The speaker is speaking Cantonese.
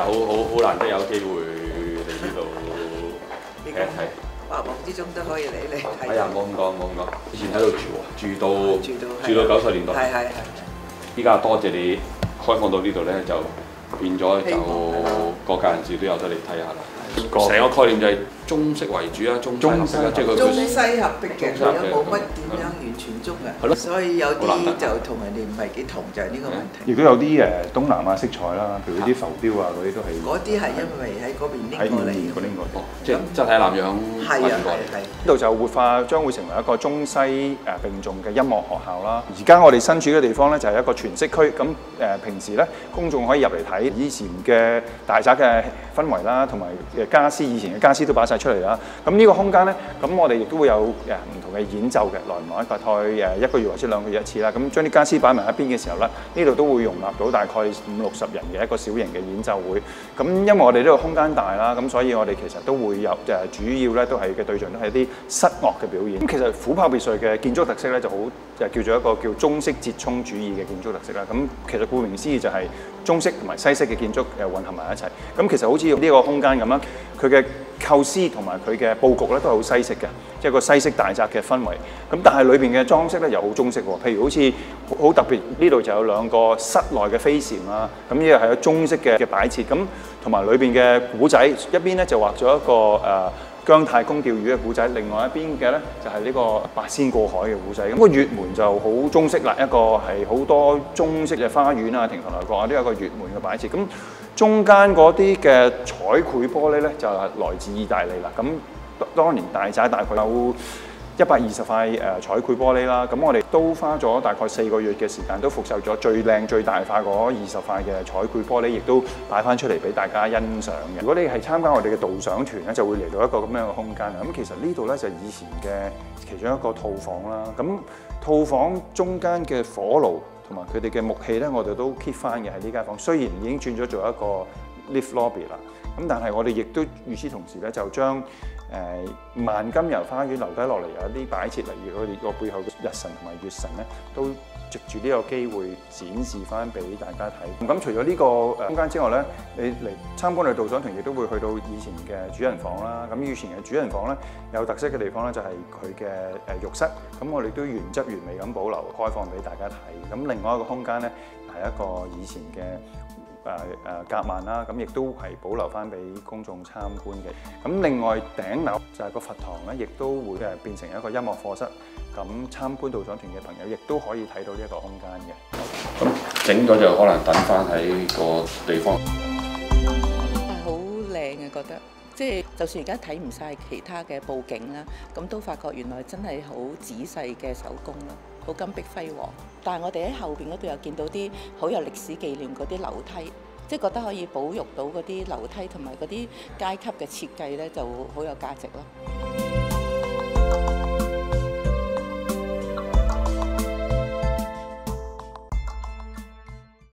好難得有機會嚟呢度睇一睇。 百忙之中都可以嚟睇。 哎呀，冇咁講，冇咁講。以前喺度住到90年代。係。依家多謝你開放到呢度咧，就變咗就各界人士都有得嚟睇下啦。成個概念就係中式為主啦，中西啦，即係佢中西合璧嘅，佢都冇乜點樣完全中嘅。 係咯。 所以有啲就同人哋唔係幾同，就係呢個問題。 亦都有啲東南亞色彩啦，譬如啲浮雕啊嗰啲都係。 嗰啲係因為喺嗰邊拎過嚟。 拎過嚟。 即係真係南洋運過嚟。 呢度就活化將會成為一個中西並重嘅音樂學校啦。而家我哋身處嘅地方咧就係一個全息區，咁平時咧公眾可以入嚟睇以前嘅大宅嘅氛圍啦，同埋傢俬以前嘅傢俬都擺晒出嚟啦。咁呢個空間咧，咁我哋亦都會有唔同嘅演奏嘅，來唔來大概1個月或者2個月一次啦。咁將啲傢俬擺埋一邊嘅時候咧，呢度都會容納到大概50-60人嘅一個小型嘅演奏會。咁因為我哋呢個空間大啦，咁所以我哋其實都會有主要咧都係嘅對象都係啲室樂嘅表演。咁其實虎豹別墅嘅建築特色咧就好叫做一個叫中式折衷主義嘅建築特色啦。咁其實顧名思義就係中式同埋西式嘅建築混合埋一齊。咁其實好似呢個空間咁啦，佢嘅構思同埋佢嘅佈局咧都係好西式嘅，即係個西式大宅嘅氛圍。咁但係裏邊嘅裝飾咧又好中式喎。譬如好似好特別，呢度就有2個室內嘅飛檐啦。咁呢個係有中式嘅擺設。咁同埋裏邊嘅古仔，一邊咧就畫咗一個姜太公釣魚嘅古仔，另外一邊嘅咧就係呢個八仙過海嘅古仔。咁個月門就好中式啦，一個係好多中式嘅花園啊、亭台樓閣啊，都有個月門嘅擺設。咁中間嗰啲嘅彩繪玻璃咧就係來自意大利啦。咁當年大宅大概有120塊彩繪玻璃啦。咁我哋都花咗大概4個月嘅時間，都復售咗最靚最大塊嗰20塊嘅彩繪玻璃，亦都擺翻出嚟俾大家欣賞嘅。如果你係參加我哋嘅導賞團咧，就會嚟到一個咁樣嘅空間。咁其實呢度咧就以前嘅其中一個套房啦。咁套房中間嘅火爐同埋佢哋嘅木器咧，我哋都 keep 翻嘅喺呢間房。雖然已經轉咗做一個 lift lobby 啦，咁但係我哋亦都與此同時咧，就將萬金油花園留低落嚟有一啲擺設，例如我哋個背後嘅日神同埋月神咧，都藉住呢個機會展示翻俾大家睇。咁除咗呢個空間之外咧，你嚟參觀我哋導賞團亦都會去到以前嘅主人房啦。咁以前嘅主人房咧有特色嘅地方咧就係佢嘅浴室，咁我哋都原汁原味咁保留開放俾大家睇。咁另外一個空間咧係一個以前嘅夾萬啦，咁亦都係保留翻俾公眾參觀嘅。咁另外頂樓就係個佛堂咧，亦都會變成一個音樂課室。咁參觀導賞團嘅朋友亦都可以睇到呢一個空間嘅。 咁整咗就可能等翻喺個地方。 好靚啊！覺得即係就算而家睇唔晒其他嘅佈景啦，咁都發覺原來真係好仔細嘅手工啦，好金碧輝煌。但係我哋喺後邊嗰度又見到啲好有歷史紀念嗰啲樓梯，即係覺得可以保育到嗰啲樓梯同埋嗰啲階級嘅設計咧，就好有價值咯。